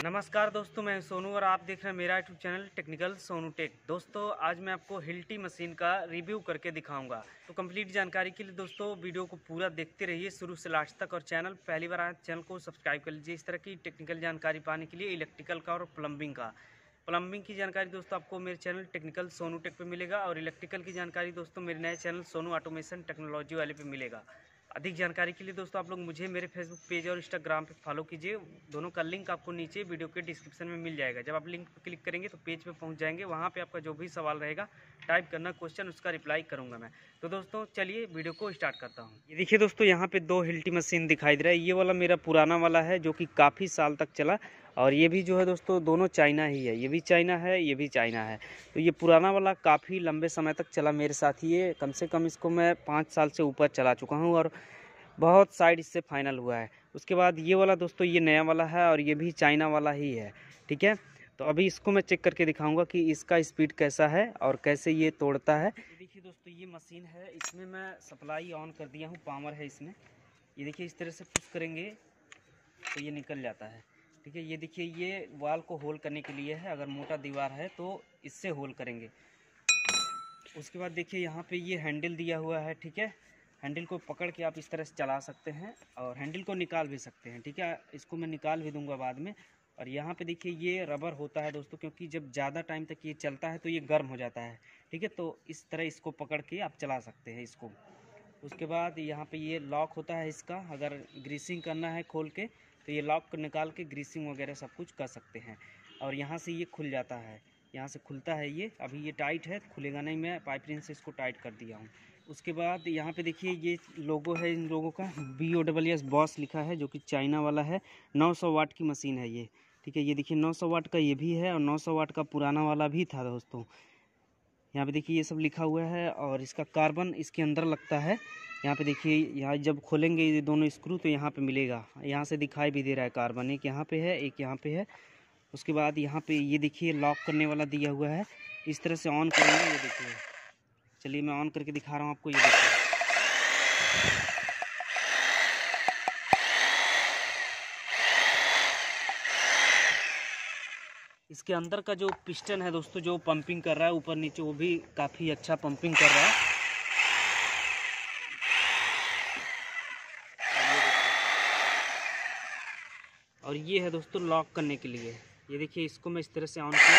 नमस्कार दोस्तों, मैं सोनू और आप देख रहे हैं मेरा YouTube channel technical Sonu tech. दोस्तों आज मैं आपको हिल्टी मशीन का रिव्यू करके दिखाऊंगा। तो कंप्लीट जानकारी के लिए दोस्तों वीडियो को पूरा देखते रहिए शुरू से लास्ट तक, और चैनल पहली बार आए चैनल को सब्सक्राइब कर लीजिए इस तरह की टेक्निकल जानकारी पाने के लिए, इलेक्ट्रिकल का और प्लम्बिंग की जानकारी दोस्तों आपको मेरे चैनल टेक्निकल सोनू टेक पे मिलेगा, और इलेक्ट्रिकल की जानकारी दोस्तों मेरे नए चैनल सोनू ऑटोमेशन टेक्नोलॉजी वाले पे मिलेगा। अधिक जानकारी के लिए दोस्तों आप लोग मुझे मेरे फेसबुक पेज और इंस्टाग्राम पे फॉलो कीजिए। दोनों का लिंक आपको नीचे वीडियो के डिस्क्रिप्शन में मिल जाएगा। जब आप लिंक पर क्लिक करेंगे तो पेज पे पहुंच जाएंगे। वहां पे आपका जो भी सवाल रहेगा टाइप करना क्वेश्चन, उसका रिप्लाई करूंगा मैं। तो दोस्तों चलिए वीडियो को स्टार्ट करता हूँ। ये देखिए दोस्तों, यहाँ पे दो हिल्टी मशीन दिखाई दे रहा है। ये वाला मेरा पुराना वाला है जो कि काफ़ी साल तक चला, और ये भी जो है दोस्तों दोनों चाइना ही है। ये भी चाइना है, ये भी चाइना है। तो ये पुराना वाला काफ़ी लंबे समय तक चला मेरे साथ। ये कम से कम इसको मैं 5 साल से ऊपर चला चुका हूँ, और बहुत साइड इससे फाइनल हुआ है। उसके बाद ये वाला दोस्तों ये नया वाला है, और ये भी चाइना वाला ही है। ठीक है, तो अभी इसको मैं चेक करके दिखाऊंगा कि इसका स्पीड कैसा है और कैसे ये तोड़ता है। ये देखिए दोस्तों, ये मशीन है, इसमें मैं सप्लाई ऑन कर दिया हूँ, पावर है इसमें। ये देखिए इस तरह से पुश करेंगे तो ये निकल जाता है। ठीक है, ये देखिए ये वाल को होल करने के लिए है। अगर मोटा दीवार है तो इससे होल करेंगे। उसके बाद देखिए यहाँ पे ये हैंडल दिया हुआ है। ठीक है, हैंडल को पकड़ के आप इस तरह से चला सकते हैं, और हैंडल को निकाल भी सकते हैं। ठीक है, इसको मैं निकाल भी दूंगा बाद में। और यहाँ पे देखिए ये रबर होता है दोस्तों, क्योंकि जब ज़्यादा टाइम तक ये चलता है तो ये गर्म हो जाता है। ठीक है, तो इस तरह इसको पकड़ के आप चला सकते हैं इसको। उसके बाद यहाँ पे ये लॉक होता है इसका, अगर ग्रीसिंग करना है खोल के तो ये लॉक निकाल के ग्रीसिंग वगैरह सब कुछ कर सकते हैं। और यहाँ से ये खुल जाता है, यहाँ से खुलता है ये। अभी ये टाइट है, खुलेगा नहीं, मैं पाइप रिंग से इसको टाइट कर दिया हूँ। उसके बाद यहाँ पे देखिए ये लोगो है इन लोगों का, BOSS बॉस लिखा है, जो कि चाइना वाला है। 900 वाट की मशीन है ये। ठीक है, ये देखिए 900 वाट का ये भी है, और 900 वाट का पुराना वाला भी था दोस्तों। यहाँ पे देखिए ये सब लिखा हुआ है, और इसका कार्बन इसके अंदर लगता है। यहाँ पे देखिए, यहाँ जब खोलेंगे ये दोनों स्क्रू तो यहाँ पे मिलेगा, यहाँ से दिखाई भी दे रहा है कार्बन। एक यहाँ पे है, एक यहाँ पे है। उसके बाद यहाँ पे ये देखिए लॉक करने वाला दिया हुआ है। इस तरह से ऑन करेंगे, ये देखिए। चलिए मैं ऑन करके दिखा रहा हूँ आपको, ये देखिए। इसके अंदर का जो पिस्टन है दोस्तों, जो पंपिंग कर रहा है ऊपर नीचे, वो भी काफ़ी अच्छा पंपिंग कर रहा है। और ये है दोस्तों लॉक करने के लिए। ये देखिए इसको मैं इस तरह से ऑन किया,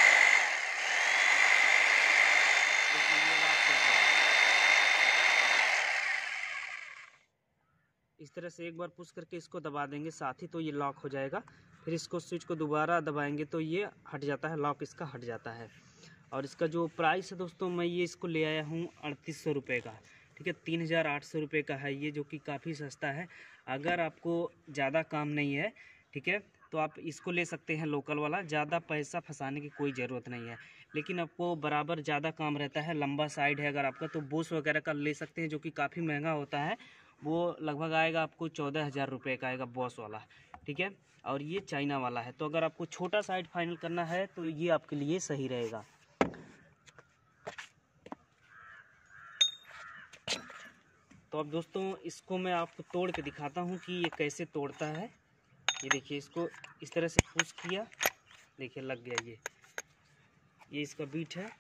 इस तरह से एक बार पुश करके इसको दबा देंगे साथ ही, तो ये लॉक हो जाएगा। फिर इसको स्विच को दोबारा दबाएंगे तो ये हट जाता है, लॉक इसका हट जाता है। और इसका जो प्राइस है दोस्तों, मैं ये इसको ले आया हूँ 3800 रुपये का। ठीक है, 3800 रुपये का है ये, जो कि काफ़ी सस्ता है। अगर आपको ज़्यादा काम नहीं है, ठीक है, तो आप इसको ले सकते हैं लोकल वाला। ज़्यादा पैसा फंसाने की कोई ज़रूरत नहीं है। लेकिन आपको बराबर ज़्यादा काम रहता है, लंबा साइड है अगर आपका, तो बोस वगैरह का ले सकते हैं, जो कि काफ़ी महंगा होता है। वो लगभग आएगा आपको 14,000 रुपये का आएगा बॉस वाला। ठीक है, और ये चाइना वाला है। तो अगर आपको छोटा साइड फाइनल करना है तो ये आपके लिए सही रहेगा। तो अब दोस्तों इसको मैं आपको तोड़ के दिखाता हूँ कि ये कैसे तोड़ता है। ये देखिए, इसको इस तरह से पुश किया, देखिए लग गया। ये इसका बीट है।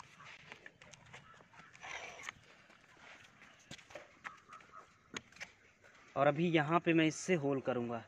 और अभी यहाँ पे मैं इससे होल करूँगा।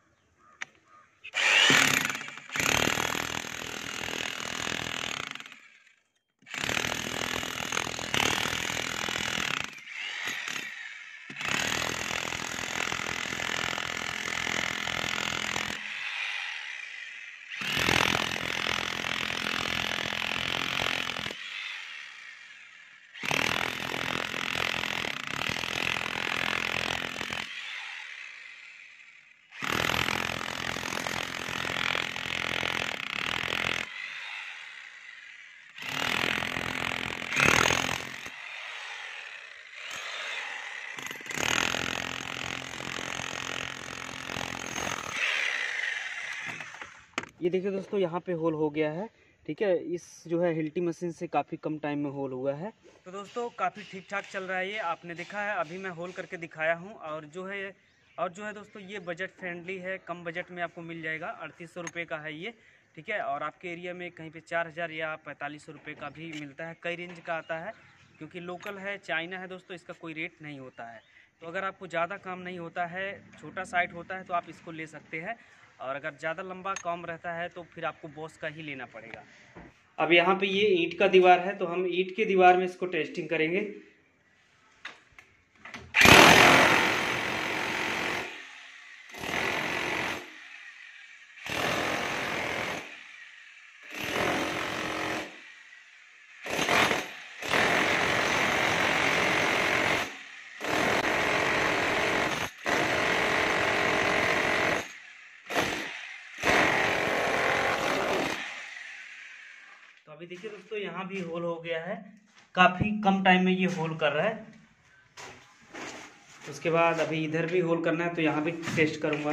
ये देखिए दोस्तों, यहाँ पे होल हो गया है। ठीक है, इस जो है हिल्टी मशीन से काफ़ी कम टाइम में होल हुआ है। तो दोस्तों काफ़ी ठीक ठाक चल रहा है ये, आपने देखा है। अभी मैं होल करके दिखाया हूँ, और जो है और जो है दोस्तों ये बजट फ्रेंडली है, कम बजट में आपको मिल जाएगा। 3800 रुपये का है ये, ठीक है। और आपके एरिया में कहीं पे 4000 या 4500 रुपये का भी मिलता है, कई रेंज का आता है। क्योंकि लोकल है, चाइना है दोस्तों, इसका कोई रेट नहीं होता है। तो अगर आपको ज़्यादा काम नहीं होता है, छोटा साइट होता है, तो आप इसको ले सकते हैं। और अगर ज़्यादा लंबा काम रहता है तो फिर आपको बॉस का ही लेना पड़ेगा। अब यहाँ पे ये ईंट का दीवार है, तो हम ईंट के दीवार में इसको टेस्टिंग करेंगे। तो अभी देखिए दोस्तों, यहाँ भी होल हो गया है, काफ़ी कम टाइम में ये होल कर रहा है। उसके बाद अभी इधर भी होल करना है, तो यहाँ भी टेस्ट करूँगा।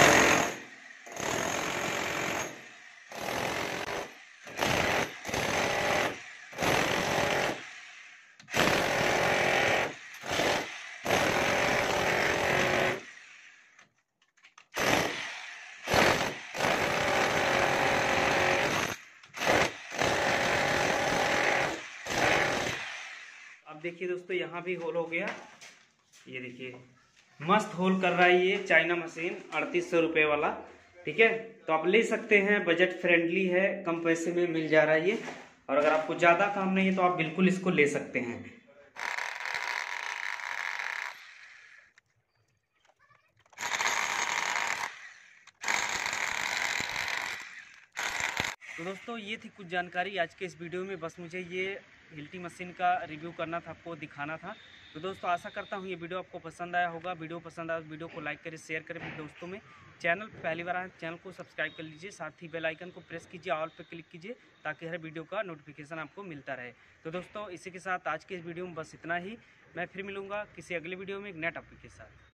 अब देखिए दोस्तों, यहाँ भी होल हो गया। ये देखिए मस्त होल कर रहा है ये चाइना मशीन, 3800 रुपये वाला, ठीक है। तो आप ले सकते हैं, बजट फ्रेंडली है, कम पैसे में मिल जा रहा है ये। और अगर आपको ज़्यादा काम नहीं है तो आप बिल्कुल इसको ले सकते हैं। तो दोस्तों ये थी कुछ जानकारी आज के इस वीडियो में। बस मुझे ये हिल्टी मशीन का रिव्यू करना था, आपको दिखाना था। तो दोस्तों आशा करता हूँ ये वीडियो आपको पसंद आया होगा। वीडियो पसंद आया तो वीडियो को लाइक करें, शेयर करें अपने दोस्तों में। चैनल पहली बार आए चैनल को सब्सक्राइब कर लीजिए, साथ ही बेल आइकन को प्रेस कीजिए, ऑल पे क्लिक कीजिए, ताकि हर वीडियो का नोटिफिकेशन आपको मिलता रहे। तो दोस्तों इसी के साथ आज के इस वीडियो में बस इतना ही। मैं फिर मिलूँगा किसी अगले वीडियो में एक नए टॉपिक के साथ।